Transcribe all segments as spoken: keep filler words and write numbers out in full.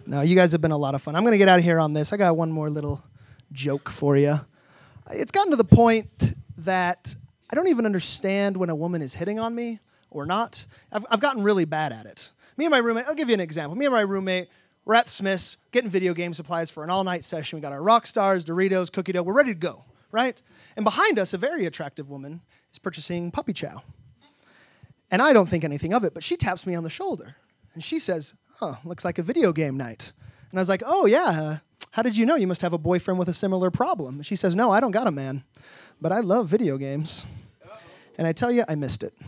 No, you guys have been a lot of fun. I'm going to get out of here on this. I got one more little joke for you. It's gotten to the point that I don't even understand when a woman is hitting on me or not. I've, I've gotten really bad at it. Me and my roommate, I'll give you an example. Me and my roommate, we're at Smith's getting video game supplies for an all-night session. We got our Rockstars, Doritos, cookie dough. We're ready to go, right? And behind us, a very attractive woman is purchasing puppy chow. And I don't think anything of it, but she taps me on the shoulder. And she says, oh, looks like a video game night. And I was like, oh, yeah, uh, how did you know? You must have a boyfriend with a similar problem. And she says, no, I don't got a man, but I love video games. And I tell you, I missed it.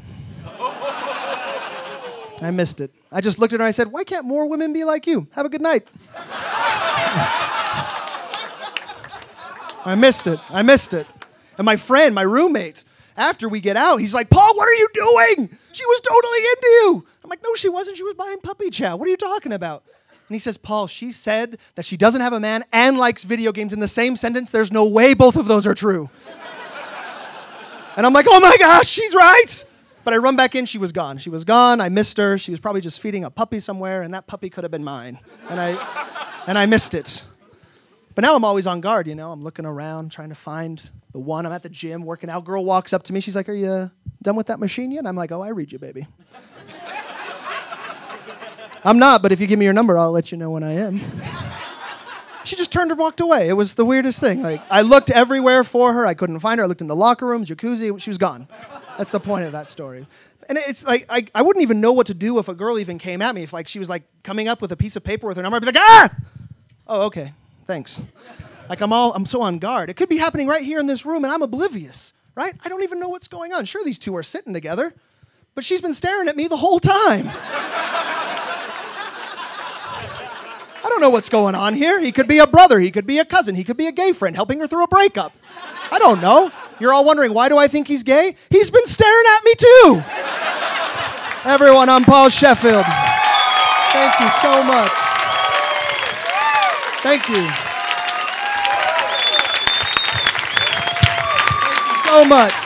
I missed it. I just looked at her and I said, why can't more women be like you? Have a good night. I missed it. I missed it. And my friend, my roommate, after we get out, he's like, Paul, what are you doing? She was totally into you. I'm like, no, she wasn't. She was buying puppy chow. What are you talking about? And he says, Paul, she said that she doesn't have a man and likes video games in the same sentence. There's no way both of those are true. And I'm like, oh my gosh, she's right. But I run back in. She was gone. She was gone. I missed her. She was probably just feeding a puppy somewhere, and that puppy could have been mine. And I, and I missed it. But now I'm always on guard, you know. I'm looking around, trying to find the one. I'm at the gym working out. Girl walks up to me. She's like, are you done with that machine yet? And I'm like, oh, I read you, baby. I'm not, but if you give me your number, I'll let you know when I am. She just turned and walked away. It was the weirdest thing. Like, I looked everywhere for her. I couldn't find her. I looked in the locker room, jacuzzi. She was gone. That's the point of that story. And it's like, I, I wouldn't even know what to do if a girl even came at me. If like she was like coming up with a piece of paper with her number, I'd be like, ah! Oh, okay, thanks. Like I'm all, I'm so on guard. It could be happening right here in this room and I'm oblivious, right? I don't even know what's going on. Sure, these two are sitting together, but she's been staring at me the whole time. I don't know what's going on here. He could be a brother. He could be a cousin. He could be a gay friend helping her through a breakup. I don't know. You're all wondering, why do I think he's gay? He's been staring at me too. Everyone, I'm Paul Sheffield. Thank you so much. Thank you. Thank you so much.